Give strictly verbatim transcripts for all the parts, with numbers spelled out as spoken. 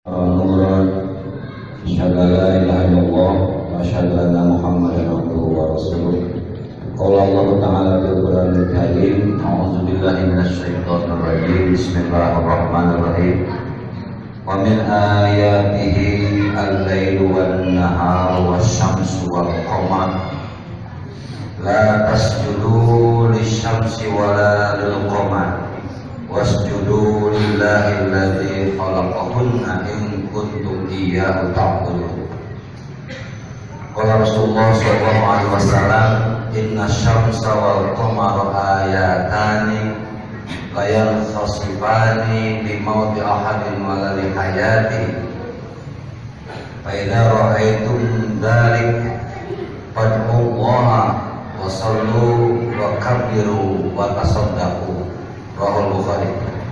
Nuran asyhadu an la ilaha illallah wa asyhadu anna Muhammadan abduhu wa rasuluh. Qala Allah Ta'ala fil Qur'anil Karim, a'udzu billahi minasy syaithanir rajim. Bismillahirrahmanirrahim. Wa min ayatihi al-lailu wan-naharu wasyamsu wal-qamar la tasjudu lisyamsi wala lil-qamar wasjudu lillahi alladzi khalaqahunna in kuntum iyyahu ta'budun. Qala Rasulullah sallallahu alaihi wasallam, inna syamsa wal qamara ayatani la yankhasifani li mauti ahadin wa la li hayati. Fa idza ra'aytum dzalik fad'ullaha wa sallu wa kabbiru wa tasaddaqu. Rahul Bukhari.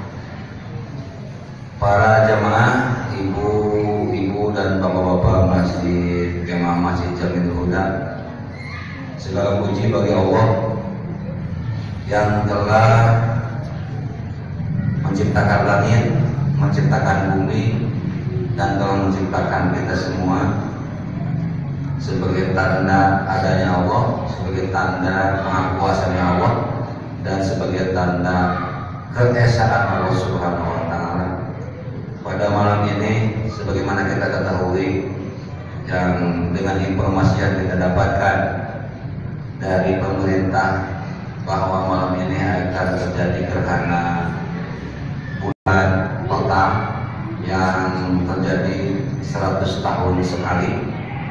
Para jamaah, ibu-ibu dan bapak-bapak masjid jamaah Masjid Jamil Huda, segala puji bagi Allah yang telah menciptakan langit, menciptakan bumi, dan telah menciptakan kita semua sebagai tanda adanya Allah, sebagai tanda pengakuasannya Allah, dan sebagai tanda keesaan Allah Subhanahu wa Ta'ala. Pada malam ini, sebagaimana kita ketahui, yang dengan informasi yang kita dapatkan dari pemerintah bahwa malam ini akan terjadi gerhana bulan total yang terjadi seratus tahun sekali,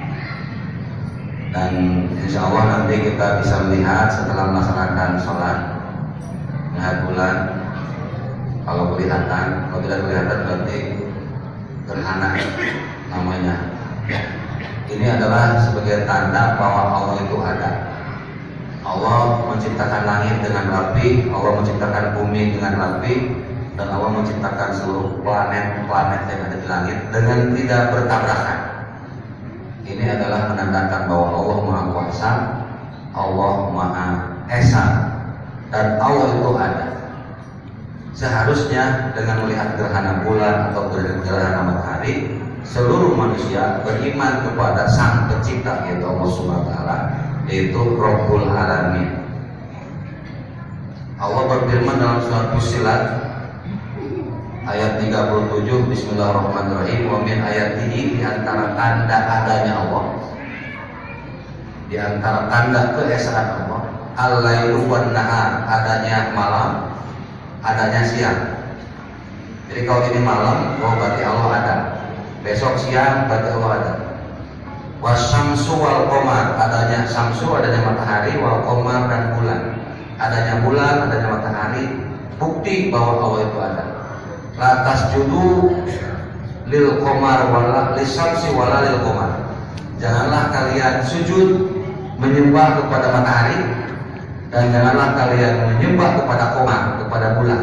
dan insya Allah nanti kita bisa melihat setelah melaksanakan sholat melihat bulan. Kalau kelihatan, kalau tidak kelihatan berarti gerhana namanya. Ini adalah sebagai tanda bahwa Allah itu ada. Allah menciptakan langit dengan rapi, Allah menciptakan bumi dengan rapi, dan Allah menciptakan seluruh planet-planet yang ada di langit dengan tidak bertabrakan. Ini adalah menandakan bahwa Allah Maha Kuasa, Allah Maha Esa, dan Allah itu ada. Seharusnya dengan melihat gerhana bulan atau gerhana matahari, seluruh manusia beriman kepada Sang Pencipta, yaitu Allah Subhanahu wa Ta'ala, yaitu Rabbul Alamin. Allah berfirman dalam surat Fussilat ayat tiga puluh tujuh, Bismillahirrahmanirrahim, wa min ayatihi, di antara tanda adanya Allah, di antara tanda keesaan Allah, al-lailu wan nahar, adanya malam, adanya siang. Jadi kalau ini malam, oh berarti Allah ada. Besok siang, berarti Allah ada. Wasyamsu wal qamar, adanya syamsu, adanya matahari, wal qamar, dan bulan. Adanya bulan, adanya matahari, bukti bahwa Allah itu ada. La tasjudu lil qamar wala lisyamsi wala lil qamar. Janganlah kalian sujud menyembah kepada matahari, dan janganlah kalian menyembah kepada qamar, kepada bulan.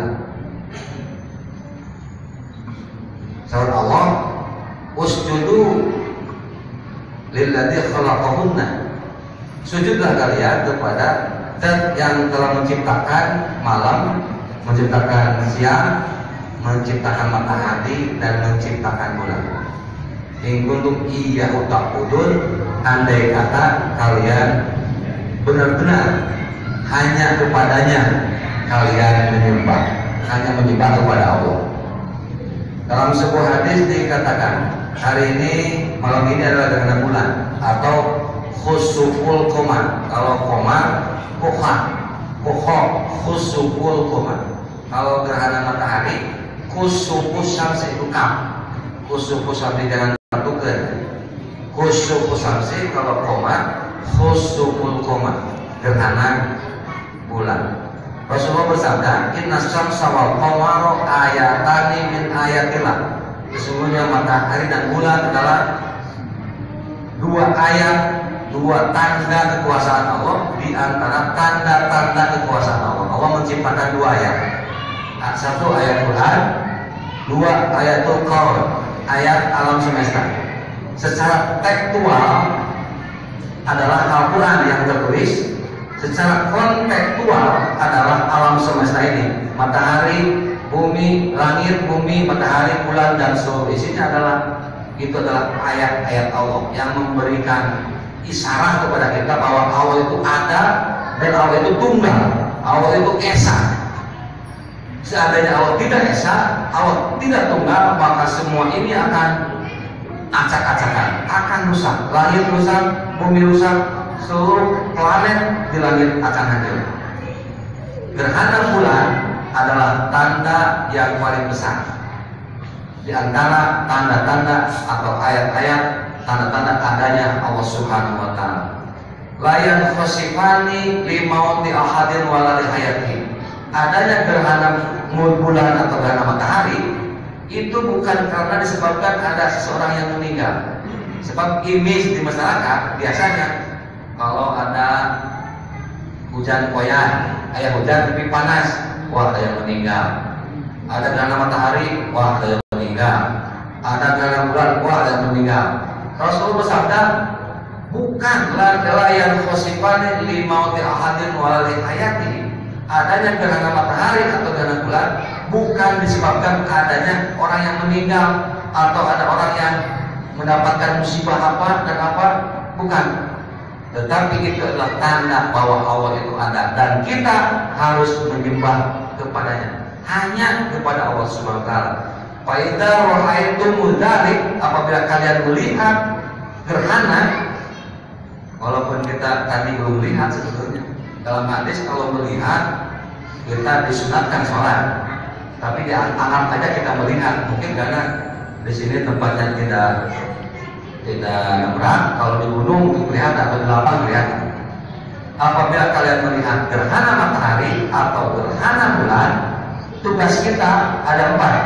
Salat Allah, usjudu lilladzi khalaqahunna. Sujudlah kalian kepada Zat yang telah menciptakan malam, menciptakan siang, menciptakan matahari, dan menciptakan bulan. In kuntum iyyahu ta'budun, andai kata kalian benar-benar hanya kepadanya kalian menyembah, hanya menyembah kepada Allah. Dalam sebuah hadis dikatakan, hari ini, malam ini adalah gerhana bulan atau khusuful qamar. Kalau qamar, qokha, qokha, khusuful qamar. Kalau gerhana matahari, khusufus syamsi, itu kam. Khusufus syamsi jangan satukan. Khusufus syamsi, kalau qamar, khusuful qamar, gerhana bulan. Rasulullah bersabda, inna syamsa wal qamara ayatani min ayatillah. Sesungguhnya matahari dan bulan adalah dua ayat, dua tanda kekuasaan Allah, di antara tanda-tanda kekuasaan Allah. Allah menciptakan dua ayat. Satu ayat Quran, dua ayatul qaul, ayat alam semesta. Secara tekstual adalah Al-Quran yang tertulis, secara kontekstual adalah alam semesta ini, matahari, bumi, langit, bumi, matahari, bulan dan seluruh isinya adalah itu adalah ayat-ayat Allah yang memberikan isyarat kepada kita bahwa Allah itu ada dan Allah itu tunggal, Allah itu esa. Seandainya Allah tidak esa, Allah tidak tunggal, maka semua ini akan acak-acakan, akan rusak. Langit rusak, bumi rusak, seluruh planet di langit akan hancur. Gerhana bulan adalah tanda yang paling besar di antara tanda-tanda atau ayat-ayat tanda-tanda adanya Allah Subhanahu wa taala. Layan khosifani limauti ahadin waladi hayati. Adanya gerhana bulan atau gerhana matahari itu bukan karena disebabkan ada seseorang yang meninggal. Sebab image di masyarakat biasanya kalau ada hujan koyan, ayah hujan tapi panas, wah ada yang meninggal. Ada gerhana matahari, wah ada yang meninggal. Ada gerhana bulan, wah ada yang meninggal. Rasulullah bersabda, bukan la yang khosifani li mauti ahadin walali hayati. Adanya gerhana matahari atau gerhana bulan bukan disebabkan adanya orang yang meninggal atau ada orang yang mendapatkan musibah apa dan apa, bukan. Tetapi itu adalah tanda bahwa Allah itu ada dan kita harus menyembah kepadanya, hanya kepada Allah Subhanahu wa taala. Fa idza ra'aitumul dzalik, apabila kalian melihat gerhana, walaupun kita tadi belum melihat sebetulnya. Dalam hadis kalau melihat kita disunatkan sholat, tapi di angan aja kita melihat, mungkin karena di sini tempatnya tidak tidak berat. Kalau di gunung melihat atau di lapang melihat. Apabila kalian melihat gerhana matahari atau gerhana bulan, tugas kita ada empat.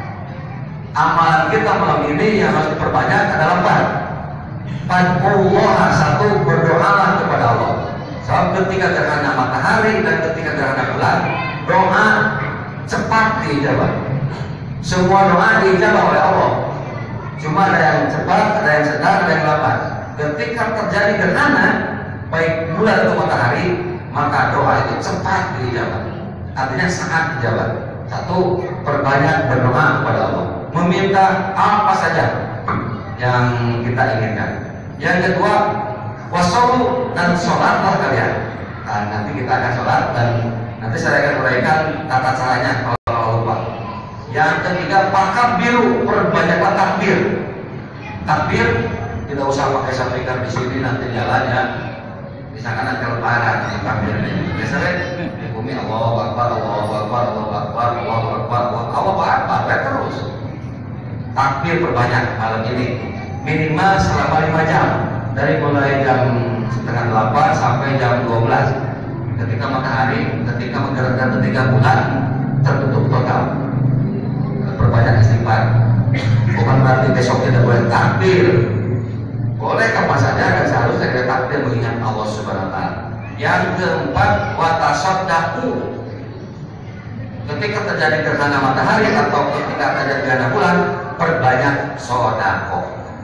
Amalan kita malam ini yang harus diperbanyak adalah empat. Fad'ullah, satu, berdoalah kepada Allah. Sebab ketika gerhana matahari dan ketika gerhana bulan, doa cepat diijabah. Semua doa diijabah oleh Allah. Cuma ada yang cepat, ada yang sedang, ada yang lambat. Ketika terjadi gerhana, baik bulan atau matahari, maka doa itu cepat diijabah. Artinya sangat dijabah. Satu, perbanyak berdoa kepada Allah, meminta apa saja yang kita inginkan. Yang kedua, wassalamu, dan sholatlah kalian. Nah, nanti kita akan sholat dan nanti saya akan uraikan tata caranya kalau, kalau lupa. Yang ketiga, pakabbiru, perbanyaklah takbir. Takbir tidak usah pakai sampaikan di sini nanti jalannya. Misalkan nanti lebaran takbirnya. Biasanya di bumi Allahu Akbar, Allahu Akbar, Allahu Akbar, Allahu Akbar, Allahu Akbar, terus. Takbir perbanyak malam ini. Minimal selama lima jam. Dari mulai jam setengah delapan sampai jam dua belas. Ketika matahari, ketika menggerakkan ketika bulan tertutup total. Perbanyak istighfar. Bukan berarti besok tidak boleh takbir. Boleh kapan saja dan seharusnya kita takbir mengingat Allah Subhanahu wa taala. Yang keempat, watasaddaqu. Ketika terjadi gerhana matahari atau ketika terjadi gerhana bulan, perbanyak sedekah.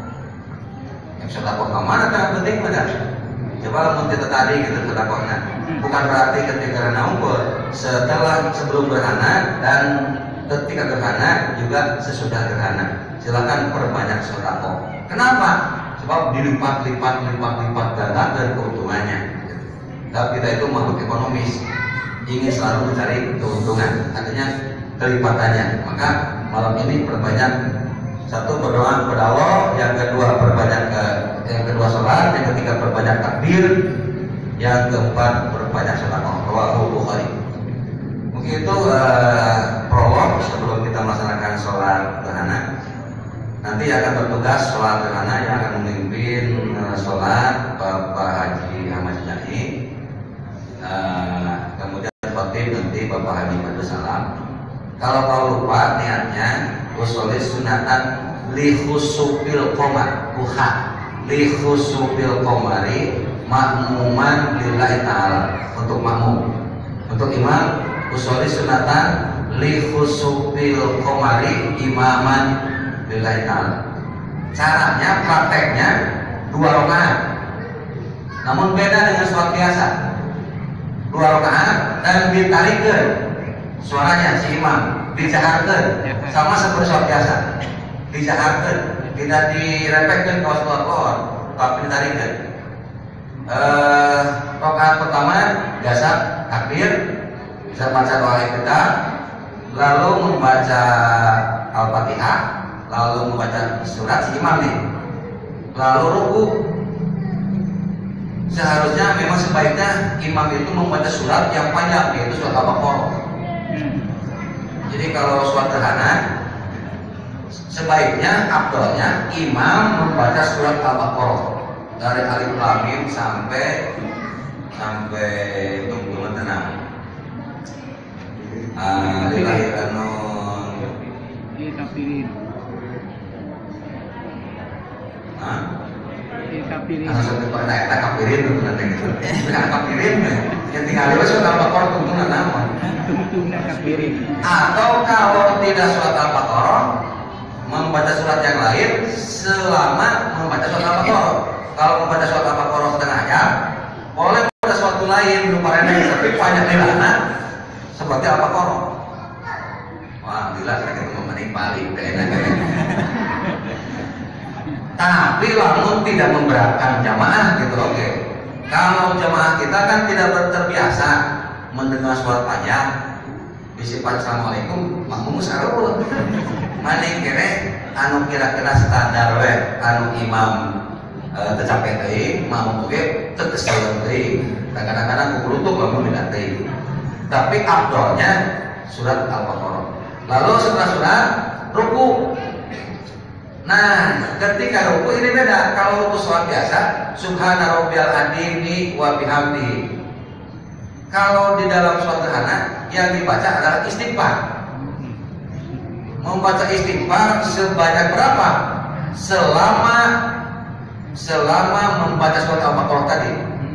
Yang sedekah kemana kan penting benar. Coba mun kita tadi gitu sedekahnya. Bukan berarti ketika gerhana unggul, setelah sebelum gerhana dan ketika gerhana juga sesudah gerhana. Silakan perbanyak sedekah. Kenapa? Sebab dilipat-lipat, lipat-lipat gandakan keuntungannya. Sebab kita itu makhluk ekonomis, ingin selalu mencari keuntungan, artinya kelipatannya. Maka malam ini perbanyak, satu berdoa kepada Allah, yang kedua perbanyak ke, yang kedua sholat, yang ketiga perbanyak takbir, yang keempat perbanyak sedekah. Rawahu Bukhari. Mungkin itu uh, prolog sebelum kita melaksanakan sholat gerhana. Nanti akan bertugas sholat gerhana yang akan memimpin uh, sholat Bapak Haji Ahmad Jahi. Uh, kemudian khotib nanti Bapak Haji Abdul Salam. Kalau kau lupa niatnya usolih sunatan li khusubil qomar, kuha li khusubil qomari makmuman lillahi ta'ala, untuk makmum. Untuk imam usolih sunatan li khusubil qomari imaman lillahi ta'ala. Caranya, prakteknya dua rakaat, namun beda dengan sholat biasa. Dua rakaat dan ditarikkan suaranya si imam dicaharkeun sama seperti sholat biasa, dicaharkeun, tidak direpekkeun ka sholat tapi ditarikeun. Eh, rakaat pertama biasa takbir, bisa baca doa kita, lalu membaca Al-Fatihah, lalu membaca surat si imam nih, lalu ruku. Seharusnya memang sebaiknya imam itu membaca surat yang panjang, yaitu surat Al-Baqarah. Jadi kalau surat gerhana, sebaiknya abdolnya imam membaca surat Al-Baqarah dari alif lam mim sampai sampai tunggu tenang. Lillahi anu kafirin. Hah? Kafirin. Anu sampai pada eta kafirin itu nanti gitu. Bukan kafirin, yang tinggal lewat surat Al-Baqarah tunggu nama. Tunggu kafirin. Atau kalau tidak surat Al-Baqarah, membaca surat yang lain selama membaca surat Al-Baqarah. Kalau membaca surat Al-Baqarah setengah jam, boleh membaca suatu lain lupa rendah, tapi banyak nilainya seperti Al-Baqarah. Wah, jelas saya ketemu menikmati enak. Tapi lamun tidak memberatkan jamaah gitu, oke. Okay. Kalau jamaah kita kan tidak terbiasa mendengar surat panjang, bisifat assalamualaikum, makmum sarul. Maning kene anu kira-kira standar we, anu imam e, tercapai teuing, makmum oge teu kesel teuing. Kadang-kadang kudu tuh lamun beda teuing. Tapi afdolnya surat Al-Baqarah. Lalu setelah surat ruku. Nah, ketika ruku ini beda. Kalau ruku sholat biasa, subhana rabbiyal adzim wa bihamdihi. Kalau di dalam sholat gerhana yang dibaca adalah istighfar. Membaca istighfar sebanyak berapa? Selama selama membaca surat Al-Baqarah tadi.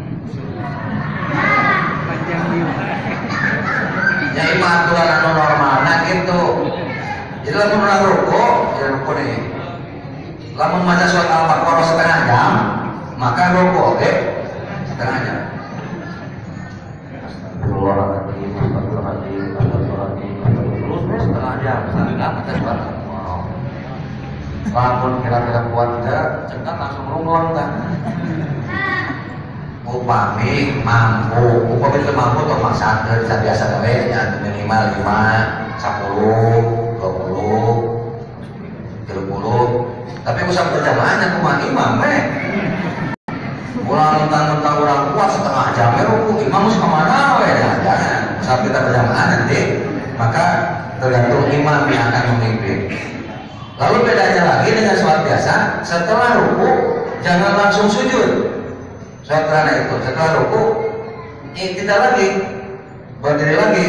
Ya imam aturan anu normal, nah gitu. Jadi lamun ruku, ya ruku nih. Lamun membaca surat Al-Baqarah setengah jam, maka ruku oke okay? setengah jam. Astagfirullahaladzim, astagfirullahaladzim, astagfirullahaladzim, terus setengah jam, setengah jam kita coba. Wow. Lamun kira-kira kuat tidak, cekat langsung rungon kan. Upami mampu, upami itu mampu untuk maksakan, bisa biasa gawe ya minimal lima, sepuluh, dua puluh, tiga puluh. Tapi usah berjamaahnya kumah imam eh. Ulang mentang-mentang orang kuat setengah jam ya ruku, imam harus kemana we ya jangan. Saat kita berjamaah nanti, maka tergantung imam yang akan memimpin. Lalu bedanya lagi dengan sholat biasa, setelah ruku jangan langsung sujud. Sholat karena itu setelah ruku, eh, tidak lagi berdiri lagi.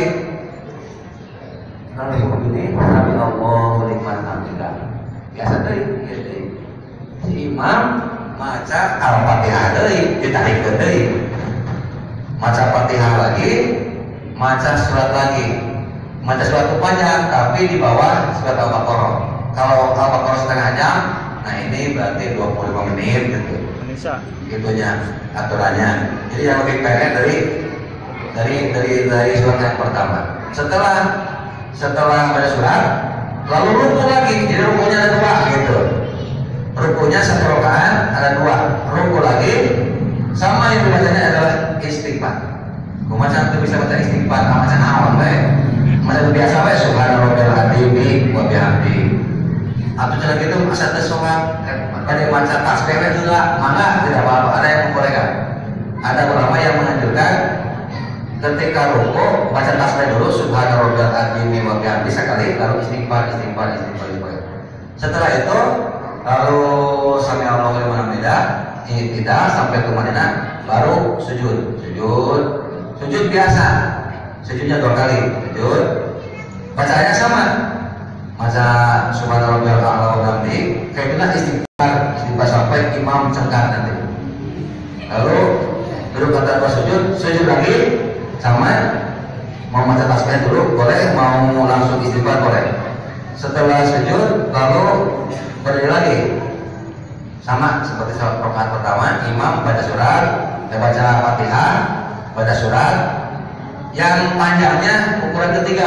Lalu begini, Nabi Allah menikmat hamdilah. Biasa deh, ya deh. Si imam maca Al-Fatihah deh, ditarik deh. Maca Fatihah lagi, maca surat lagi. Maca surat itu panjang, tapi di bawah surat Al-Baqarah. Kalau Al-Baqarah setengah jam, nah ini berarti dua puluh lima menit gitu. Itunya aturannya. Jadi yang lebih pendek dari dari dari dari surat yang pertama. Setelah setelah baca surat, lalu ruku lagi. Jadi rukunya ada dua gitu. Rukunya satu rakaat ada dua. Ruku lagi sama yang dibacanya adalah istighfar. Kumacam itu bisa baca istighfar, macam awal baik. Macam biasa baik subhanarabbiyal adzim wa bihamdihi. Atau cara gitu asal sholat pada baca tasbih juga mangga tidak apa-apa, ada yang membolehkan. Ada ulama yang menganjurkan ketika ruku baca tasbih dulu subhanarabbiyal adzim wa bihamdihi sekali, lalu istighfar istighfar istighfar istighfar. Setelah itu lalu sami Allahu liman hamidah, ini tidak sampai ke mana baru sujud sujud sujud biasa, sujudnya dua kali sujud, bacaannya sama. Masa subhanarabbiyal a'la wa bihamdihi kayak kita istighfar istighfar sampai imam cengkar nanti. Lalu duduk kata dua sujud, sujud lagi sama. Mau baca tasbih dulu boleh, mau langsung istighfar boleh. Setelah sujud lalu berdiri lagi sama seperti sholat rakaat pertama, imam baca surat, dia baca Fatihah, baca surat. Yang panjangnya ukuran ketiga,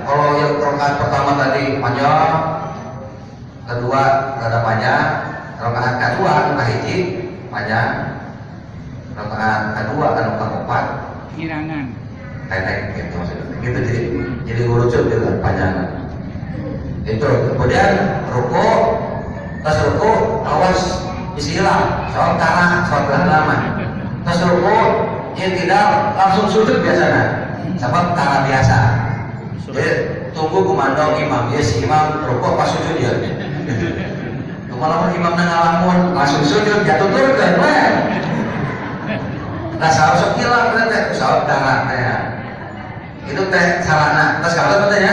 kalau yang rakaat pertama tadi panjang, kedua rada panjang, rakaat kedua anu kahiji panjang, rakaat kedua anu kaopat Irangan. pendek gitu maksudnya. Gitu jadi jadi urucut gitu panjang. Itu kemudian ruku, pas ruku awas isi hilang, soal karena soal lama. Pas ruku ya tidak langsung sujud biasanya, sebab karena biasa. Jadi tunggu komando imam, ya si imam ruku pas sujud ya. Kalau imam ngalamun langsung sujud jatuh turun kan, nah salah hilang berarti soal karena ya. Itu teh salahna, terus kalau katanya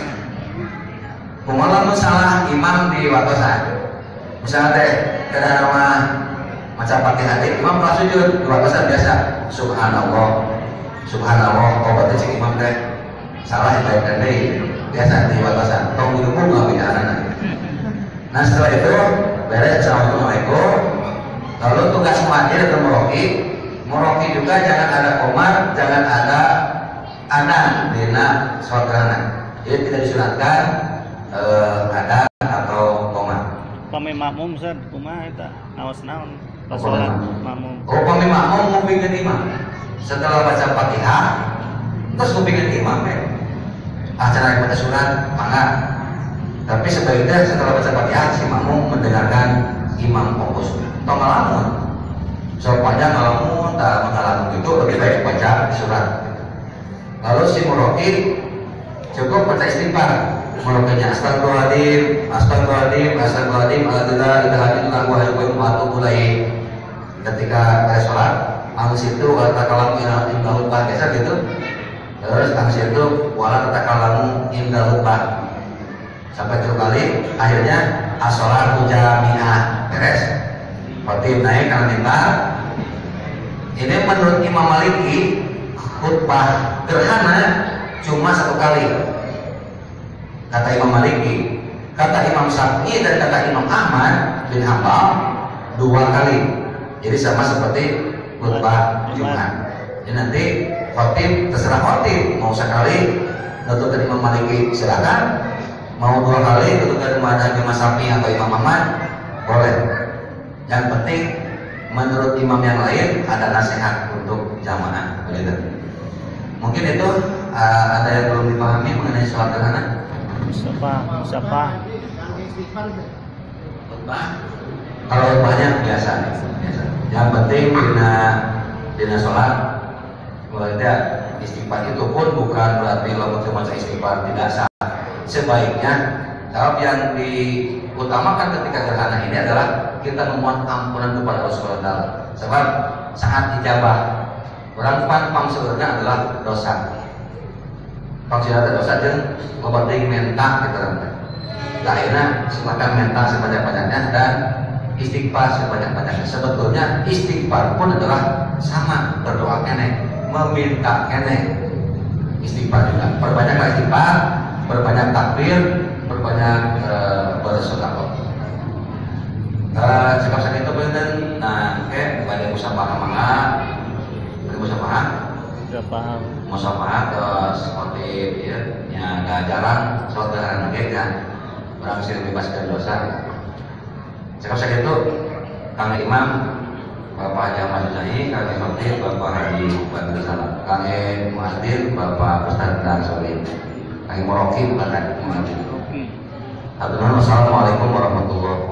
kumaha salah imam di watosan. Misalnya teh kada nama maca Fatihah teh imam pas sujud di watosan biasa subhanallah. Subhanallah oh berarti si imam teh salah itu teh biasa di watosan. Tong di rumah enggak bicarana. Nah setelah itu beres assalamualaikum. Lalu tugas majid atau muroki, muroki juga jangan ada komar, jangan ada ada dina sholat gerhana. Jadi tidak disunatkan eh, ada atau koma. Pame makmum Ustaz, kumaha eta? Awas naon? Pas sholat makmum. Oh, pame makmum ngupingkeun imam. Setelah baca Fatihah, terus ngupingkeun imam ya. Acara baca surat, mangga. Tapi sebaiknya setelah baca Fatihah si makmum mendengarkan imam fokus. Tong ngalamun. So panjang ngalamun, tak ngalamun itu lebih baik baca surat. Lalu si muroki cukup baca istighfar. Murokinya astagfirullahaladzim, astagfirullahaladzim, astagfirullahaladzim, alhamdulillah, ilaha illallah, wa yuqim wa atubu ilaih. Ketika beres sholat, angis itu wala takalamu indah lupa biasa gitu. Terus angis itu wala takalamu indah lupa sampai tujuh kali. Akhirnya as-sholatu jami'ah beres. Khotib naik karena mimbar. Ini menurut Imam Maliki khutbah gerhana cuma satu kali kata Imam Maliki. Kata Imam Syafi'i dan kata Imam Ahmad bin Hanbal dua kali. Jadi sama seperti khutbah Jumat. Jadi nanti khotib terserah khotib mau sekali nutupkan Imam Maliki silakan, mau dua kali nutupkan Imam Syafi'i atau Imam Ahmad boleh. Yang penting menurut imam yang lain ada nasihat untuk jamaah begitu. Mungkin itu uh, ada yang belum dipahami mengenai sholat gerhana. Musafah, musafah. Khutbah. Kalau khutbahnya biasa, biasa. Yang penting dina dina sholat mulai tidak istighfar itu pun bukan berarti lo cuma istighfar tidak sah. Sebaiknya kalau yang diutamakan ketika gerhana ini adalah kita memohon ampunan kepada Allah Subhanahu wa taala. Sebab saat ijabah orang pan pangsurna adalah dosa. Pangsurna dosa jeung lobating menta kita nanti. Lainnya silakan menta sebanyak-banyaknya dan istighfar sebanyak-banyaknya. Sebetulnya istighfar pun adalah sama berdoa kene, meminta kene. Istighfar juga. Perbanyaklah istighfar, perbanyak takbir, perbanyak uh, bersedekah. Uh, Cekap sakit itu bener. Nah, oke, pada musafah mangga, pada musafah, Musafah. musafah terus seperti ya, ya nggak jarang saudara nugget kan, berhasil bebas dari dosa. Cekap sakit itu, kang Imam, Bapak Jamal Zai, kang Imam Tih, Bapak Haji Badrul Salam, kang Muhadir, Bapak Ustadz Dan Solih, kang Muroki bukan kan? Assalamualaikum warahmatullahi wabarakatuh.